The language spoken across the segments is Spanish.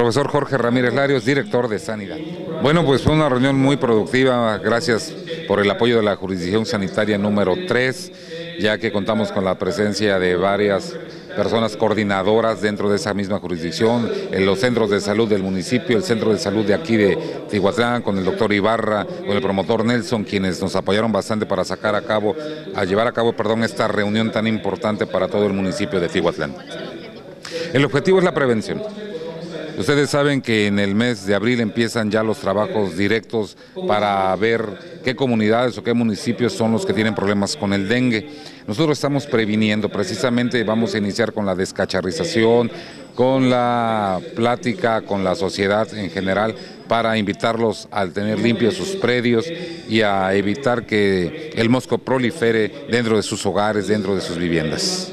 Profesor Jorge Ramírez Larios, director de Sanidad. Bueno, pues fue una reunión muy productiva, gracias por el apoyo de la jurisdicción sanitaria número 3, ya que contamos con la presencia de varias personas coordinadoras dentro de esa misma jurisdicción, en los centros de salud del municipio, el centro de salud de aquí de Tihuatlán, con el doctor Ibarra, con el promotor Nelson, quienes nos apoyaron bastante para llevar a cabo esta reunión tan importante para todo el municipio de Tihuatlán. El objetivo es la prevención. Ustedes saben que en el mes de abril empiezan ya los trabajos directos para ver qué comunidades o qué municipios son los que tienen problemas con el dengue. Nosotros estamos previniendo, precisamente vamos a iniciar con la descacharrización, con la plática con la sociedad en general, para invitarlos a tener limpios sus predios y a evitar que el mosco prolifere dentro de sus hogares, dentro de sus viviendas.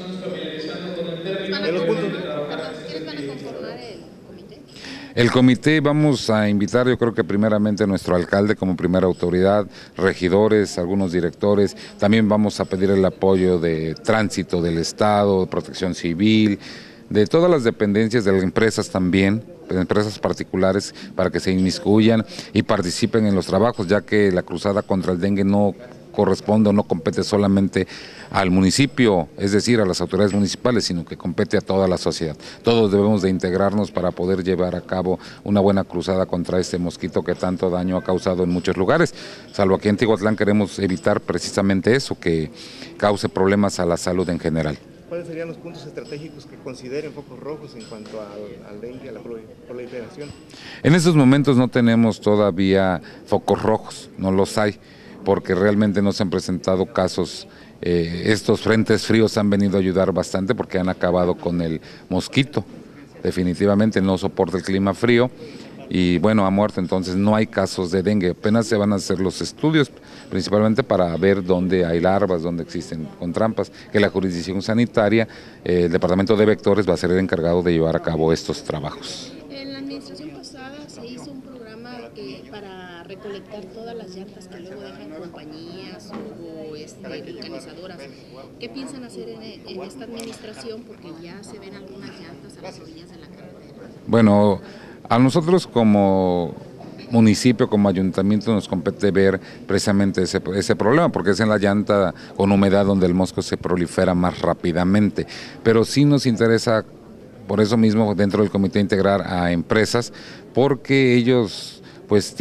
El comité vamos a invitar, yo creo que primeramente a nuestro alcalde como primera autoridad, regidores, algunos directores, también vamos a pedir el apoyo de tránsito del Estado, de Protección Civil, de todas las dependencias de las empresas también, empresas particulares, para que se inmiscuyan y participen en los trabajos, ya que la cruzada contra el dengue no corresponde o no compete solamente al municipio, es decir, a las autoridades municipales, sino que compete a toda la sociedad. Todos debemos de integrarnos para poder llevar a cabo una buena cruzada contra este mosquito que tanto daño ha causado en muchos lugares. Salvo aquí en Tihuatlán queremos evitar precisamente eso, que cause problemas a la salud en general. ¿Cuáles serían los puntos estratégicos que consideren focos rojos en cuanto al dengue, a la proliferación? En estos momentos no tenemos todavía focos rojos, no los hay, porque realmente no se han presentado casos. Estos frentes fríos han venido a ayudar bastante porque han acabado con el mosquito. Definitivamente no soporta el clima frío y bueno, ha muerto, entonces no hay casos de dengue. Apenas se van a hacer los estudios, principalmente para ver dónde hay larvas, dónde existen con trampas, que la jurisdicción sanitaria, el departamento de vectores va a ser el encargado de llevar a cabo estos trabajos. En la administración pasada se hizo un programa para recolectar todas las llantas que luego dejan compañías o vulcanizadoras. ¿Qué piensan hacer en esta administración? Porque ya se ven algunas llantas a las orillas de la carretera. Bueno, a nosotros como municipio, como ayuntamiento, nos compete ver precisamente ese problema, porque es en la llanta con humedad donde el mosco se prolifera más rápidamente. Pero sí nos interesa, por eso mismo, dentro del comité, integrar a empresas, porque ellos pues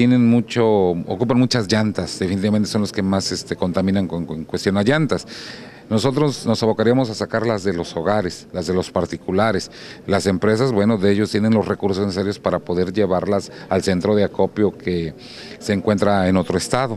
ocupan muchas llantas, definitivamente son los que más contaminan con cuestión a llantas. Nosotros nos abocaríamos a sacarlas de los hogares, las de los particulares. Las empresas, bueno, de ellos tienen los recursos necesarios para poder llevarlas al centro de acopio que se encuentra en otro estado.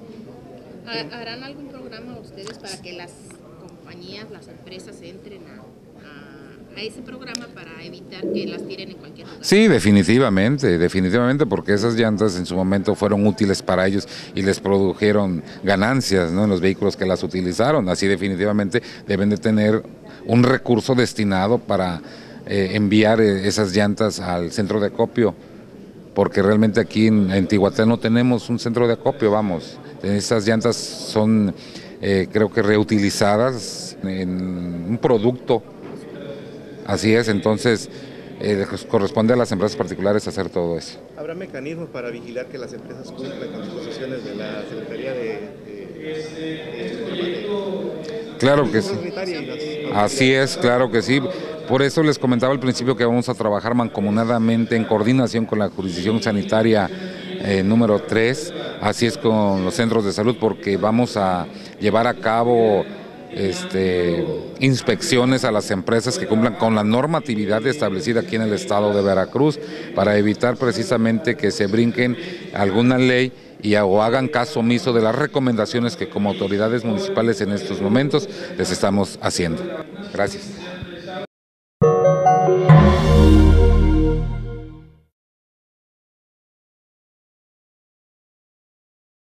¿Harán algún programa ustedes para que las compañías, las empresas entren a ese programa para evitar que las tiren en cualquier lugar? Sí, definitivamente, porque esas llantas en su momento fueron útiles para ellos y les produjeron ganancias, ¿no?, en los vehículos que las utilizaron. Así definitivamente deben de tener un recurso destinado para enviar esas llantas al centro de acopio, porque realmente aquí en Tihuatlán no tenemos un centro de acopio, vamos. Esas llantas son creo que reutilizadas en un producto. Así es, entonces corresponde a las empresas particulares hacer todo eso. ¿Habrá mecanismos para vigilar que las empresas cumplan con disposiciones de la Secretaría Claro que sí. Así es, claro que sí. Por eso les comentaba al principio que vamos a trabajar mancomunadamente en coordinación con la jurisdicción sanitaria número 3, así es con los centros de salud, porque vamos a llevar a cabo inspecciones a las empresas que cumplan con la normatividad establecida aquí en el estado de Veracruz, para evitar precisamente que se brinquen alguna ley o hagan caso omiso de las recomendaciones que como autoridades municipales en estos momentos les estamos haciendo. Gracias.